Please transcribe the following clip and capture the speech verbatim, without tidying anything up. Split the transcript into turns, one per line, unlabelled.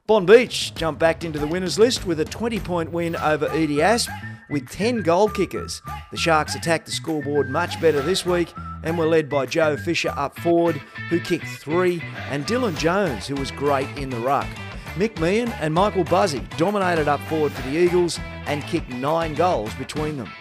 Bonbeach jumped back into the winners list with a twenty point win over EDIASP with ten goal kickers. The Sharks attacked the scoreboard much better this week and were led by Joe Fisher up forward, who kicked three, and Dylan Jones, who was great in the ruck. Mick Meehan and Michael Buzzy dominated up forward for the Eagles and kicked nine goals between them.